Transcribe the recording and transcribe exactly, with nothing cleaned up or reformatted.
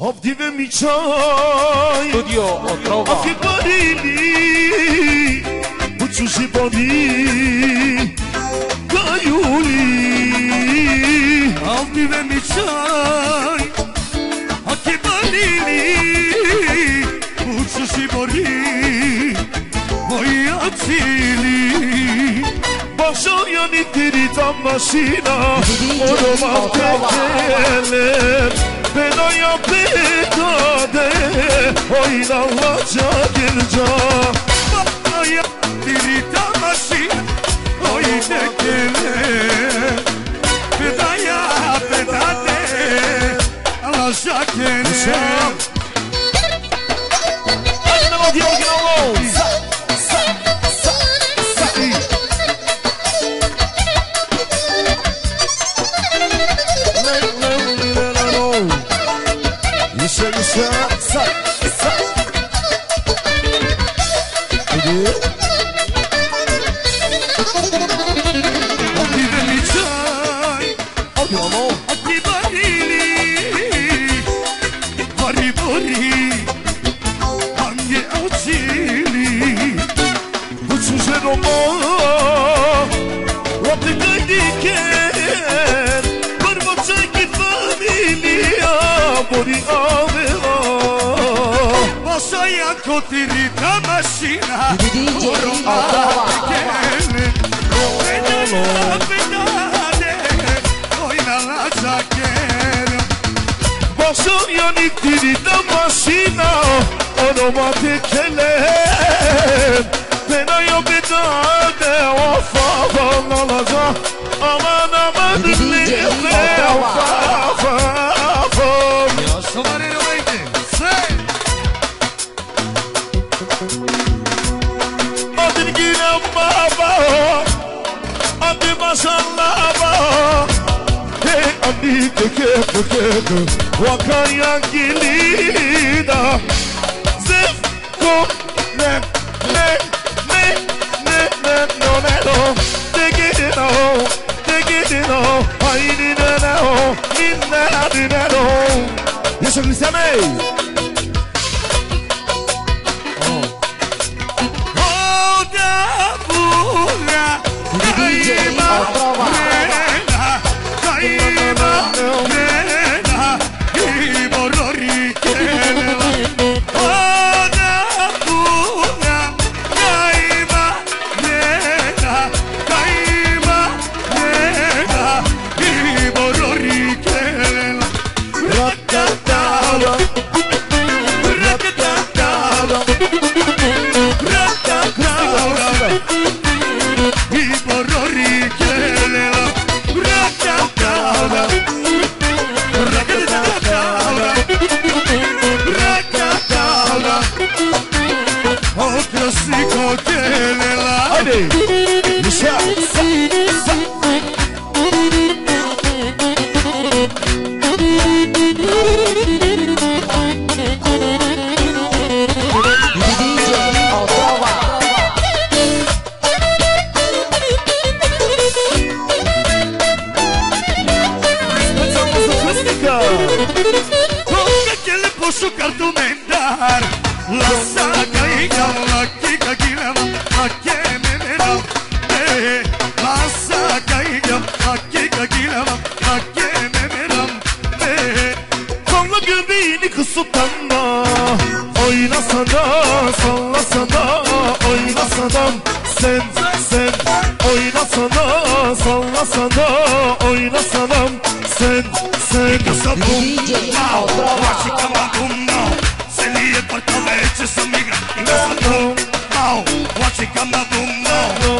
Ovdje mi čaj Studio Otrova Ovdje barili Buću žiboni Kajuli Ovdje mi čaj Ovdje barili Buću žiboni Moja cili Başa yani tirita maşina Oroma tekeler Bedaya bedade Oynalaca girca Başa tirita maşina Oynekeler Bedaya bedade Alaca girca Hadi melodiya original Yaşa yaşa Sa sa Hadi Hadi de mi çay Hadi ama Hadi barili Bari bari Hangi acili Bu çocuk ama Vakti kaydiken Barbaça ki familia Bori aveva Vasaya kotirita maşina D J Otrova Bedaya bedade Oynalaca gel Vasaya nitirita maşina Oroma tekeler Bedaya bedade Vafa valaca Aman aman D J Otrova Somebody waiting. Say. Adın ginem baba, adı maşallah baba. Hey adi keke keke, wakaya gilida. Zef ko ne ne ne ne ne no ne no. Take it no, take it no. Haydi ne no, ninna ne no. Deixa eu lhe chamei. D J Otrova Hadi. Yaşa. Sultanla oynasana, sallasana, oynasana, sen sen oynasana, sallasana, oynasana, sen sen. D J Otrova Se li je parta veće sa migra i ne sa tom. Wow, watch it come up, boom, no.